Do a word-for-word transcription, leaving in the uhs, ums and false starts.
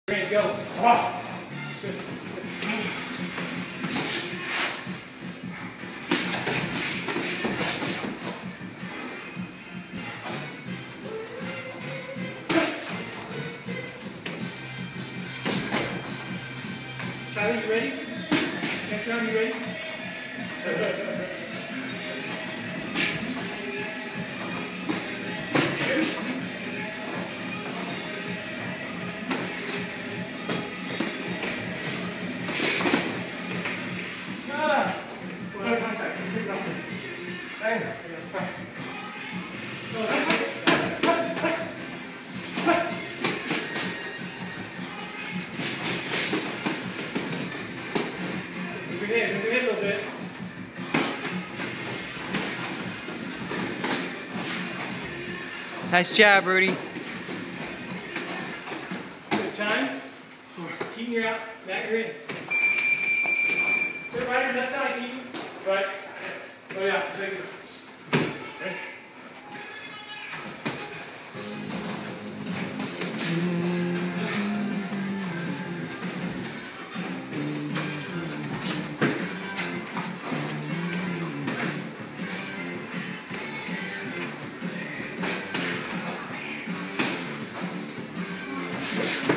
Ready, go. Come on. Tyler, you ready? Next round, you ready? Move your head, move your head a little bit. Nice job, Rudy. Good time. Keep your out, back your in. Put it right on that thigh, keep. Right. Oh yeah, take it. Ready? Good.